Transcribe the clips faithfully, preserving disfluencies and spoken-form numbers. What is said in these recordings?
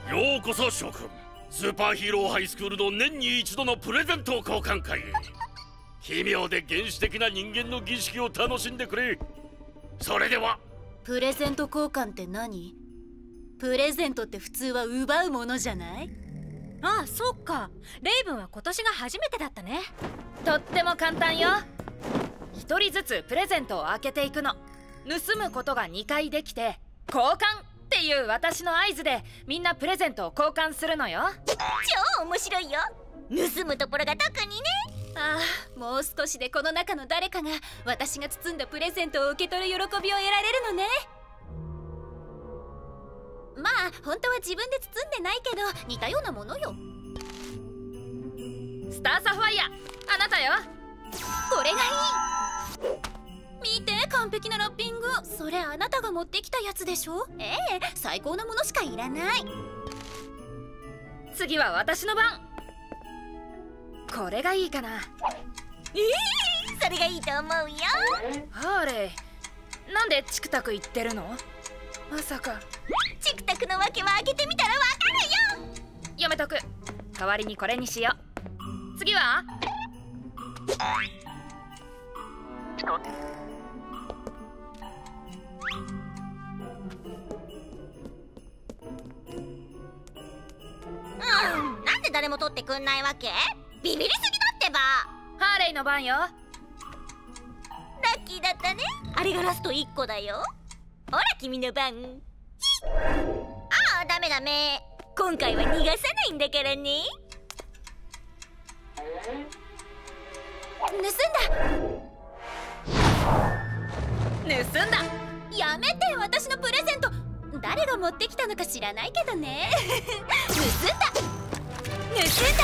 ようこそ諸君。スーパーヒーローハイスクールの年に一度のプレゼント交換会へ。奇妙で原始的な人間の儀式を楽しんでくれ。それでは。 プレゼント交換って何？プレゼントって普通は奪うものじゃない？ ああ、そっか。レイブンは今年が初めてだったね。とっても簡単よ。一人ずつプレゼントを開けていくの。盗むことがにかいできて交換っていう私の合図でみんなプレゼントを交換するのよ。 超面白いよ。盗むところが特にね。 ああ、もう少しでこの中の誰かが私が包んだプレゼントを受け取る喜びを得られるのね。まあ本当は自分で包んでないけど似たようなものよ。 スターサファイア、あなたよ。 これがいい。見て、完璧なラッピング。それあなたが持ってきたやつでしょ。ええ、最高なものしかいらない。 次は私の番。これがいいかな。 ええー、それがいいと思うよ。 ハーレー、なんでチクタク言ってるの？まさかチクタクのわけは開けてみたらわかるよ。 やめとく。代わりにこれにしよう。次はうん、なんで誰も取ってくんないわけ？ビビりすぎだってば。 ハーレーの番よ。 ラッキーだったね。あれがラストいっこだよ。ほら君の番。ああ、ダメダメ。今回は逃がさないんだからね。 盗んだ。盗んだ。やめて、私のプレゼント。誰が持ってきたのか知らないけどね。盗んだ。盗んだ。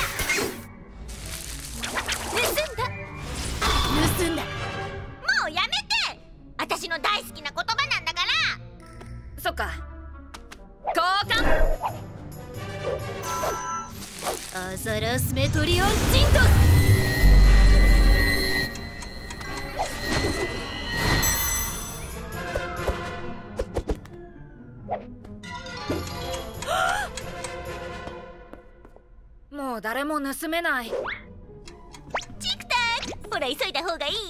盗んだ。盗んだ。 もうやめて。私の大好きな言葉なんだから。 そっか。交換。 アザラスメトリオンジント。 もう誰も盗めない。 チクタク、ほら急いだ方がいいよ。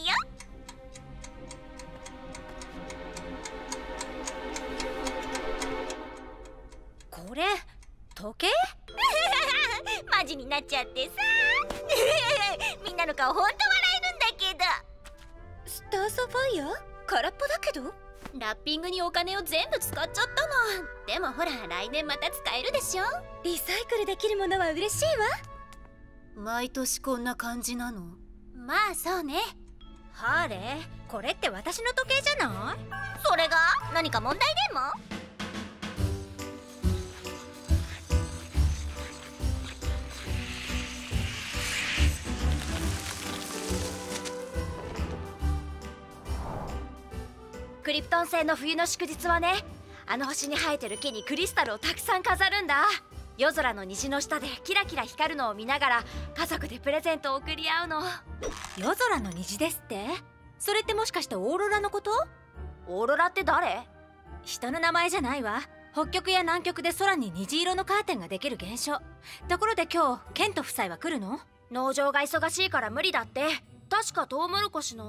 これ時計？ マジになっちゃってさ。みんなの顔ほんと笑えるんだけど。 スターサファイア？空っぽだけど。ラッピングにお金を全部使っちゃったの。でもほら、来年また使えるでしょ。 リサイクルできるものは嬉しいわ。 毎年こんな感じなの？まあそうね。 ハーレー、これって私の時計じゃない？ それが何か問題でも？ クリプトン星の冬の祝日はね、あの星に生えてる木にクリスタルをたくさん飾るんだ。夜空の虹の下でキラキラ光るのを見ながら家族でプレゼントを贈り合うの。夜空の虹ですって？それってもしかしてオーロラのこと？オーロラって誰？人の名前じゃないわ。北極や南極で空に虹色のカーテンができる現象。ところで今日ケント夫妻は来るの？農場が忙しいから無理だって。確かトウモロコシの。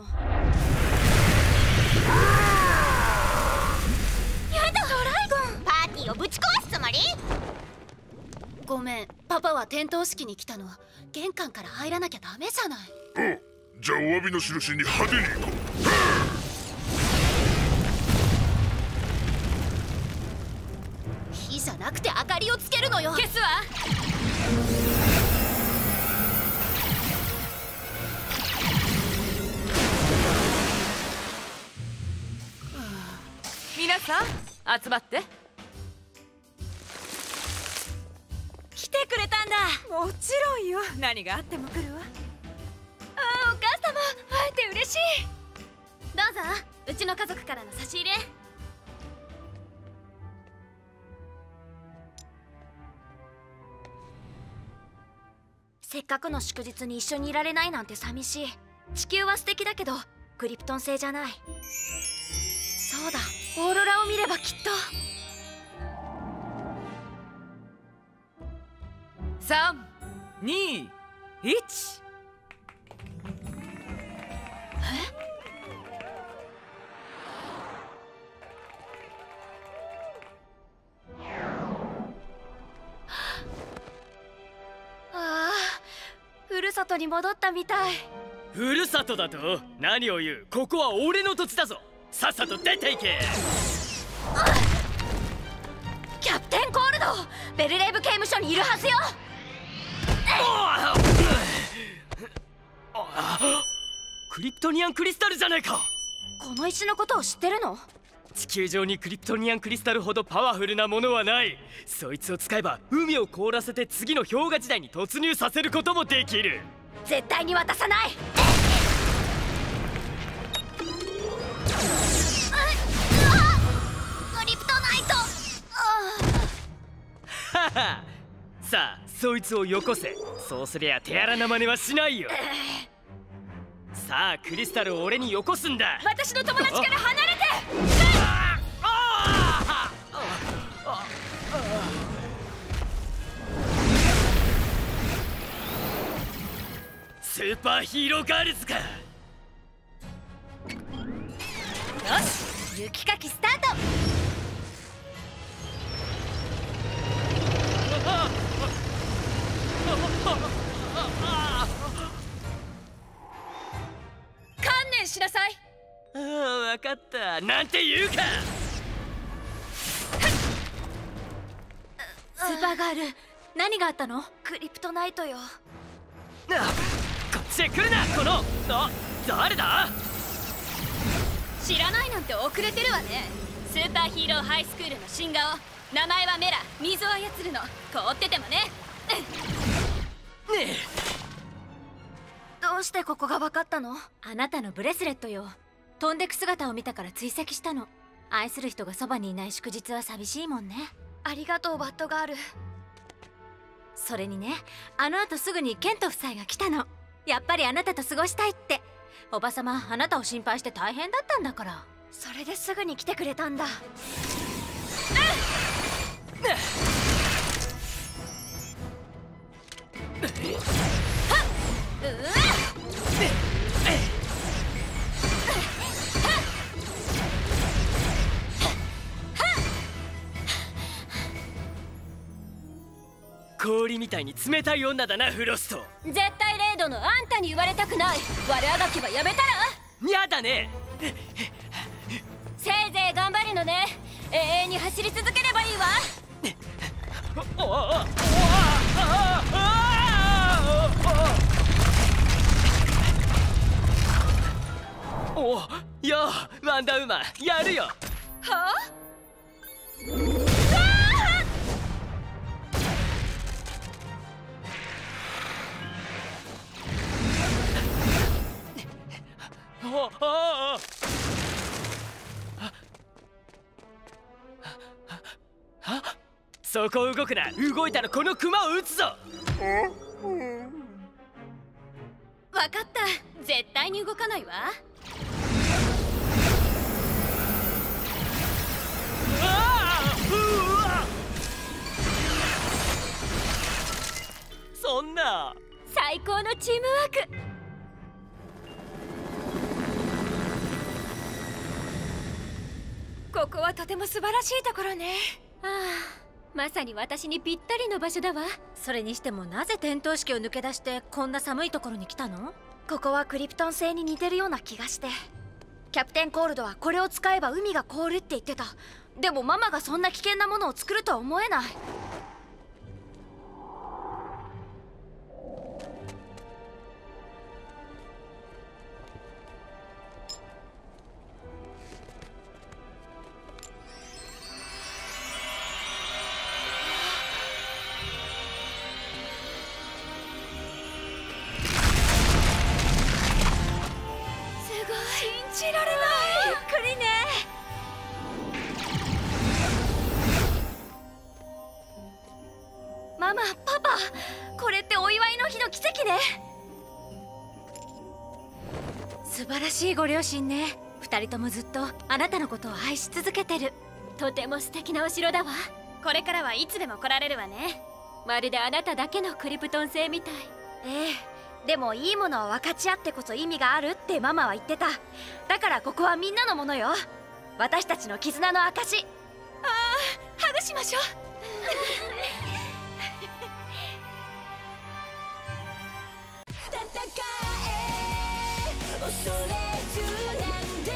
やだ、ドライゴン。パーティーをぶち壊すつもり？ ごめん、パパは点灯式に来たの。玄関から入らなきゃダメじゃない。 うん、じゃあお詫びの印に派手に行こう。 火じゃなくて明かりをつけるのよ。 消すわ。皆さん集まって。来てくれたんだ。もちろんよ。何があっても来るわ。ああ、お母様、会えて嬉しい。 どうぞ、うちの家族からの差し入れ。 せっかくの祝日に一緒にいられないなんて寂しい。地球は素敵だけどクリプトン星じゃない。そうだ、オーロラを見ればきっと。 さんにいち。 ああ、ふるさとに戻ったみたい。 ふるさとだと何を言う。ここは俺の土地だぞ。さっさと出ていけ。 キャプテンコールド、ベルレイブ刑務所にいるはずよ。 クリプトニアンクリスタルじゃねえか。 この石のことを知ってるの？ 地球上にクリプトニアンクリスタルほどパワフルなものはない。そいつを使えば海を凍らせて次の氷河時代に突入させることもできる。 絶対に渡さない。クリプトナイト。 ははさあそいつをよこせ。そうすりゃ手荒な真似はしないよ。さあクリスタルを俺によこすんだ。 私の友達から離れて。 スーパーヒーローガールズか。よし、雪かきスタート。観念しなさい。 ああ、分かった。なんて言うか。 スーパーガール、何があったの？クリプトナイトよ。 あ、こっちへ来るな。このあ、誰だ？ 知らないなんて遅れてるわね。スーパーヒーローハイスクールの新顔、名前はメラ。水を操るの。凍っててもね。 ねえ、 どうしてここが分かったの？ あなたのブレスレットよ。飛んでく姿を見たから追跡したの。愛する人がそばにいない祝日は寂しいもんね。 ありがとうバッドガール。 それにね、あの後すぐにケント夫妻が来たの。やっぱりあなたと過ごしたいって。おばさま、あなたを心配して大変だったんだから。 それですぐに来てくれたんだ。 氷みたいに冷たい女だな、フロスト。 絶対レイドのあんたに言われたくない。悪あがきはやめたら。 やだね。 せいぜい頑張るのね。永遠に走り続ければいいわ。 おおおおおお、ようワンダーウーマン、やるよ。 はあ？ おおお、そこ動くな。動いたらこのクマを撃つぞ。 わかった。絶対に動かないわ。 そんな最高のチームワーク。ここはとても素晴らしいところね。ああ、まさに私にぴったりの場所だわ。 それにしてもなぜ点灯式を抜け出してこんな寒いところに来たの？ ここはクリプトン星に似てるような気がして。キャプテンコールドはこれを使えば海が凍るって言ってた。でもママがそんな危険なものを作るとは思えない。信じられない。びっくりね。ママ、パパ、これってお祝いの日の奇跡ね。 素晴らしいご両親ね。二人ともずっとあなたのことを愛し続けてる。 とても素敵なお城だわ。これからはいつでも来られるわね。 まるであなただけのクリプトン星みたい。 ええ、でもいいものを分かち合ってこそ意味があるってママは言ってた。だからここはみんなのものよ。私たちの絆の証。 ああ、ハグしましょう。戦え恐れずなんで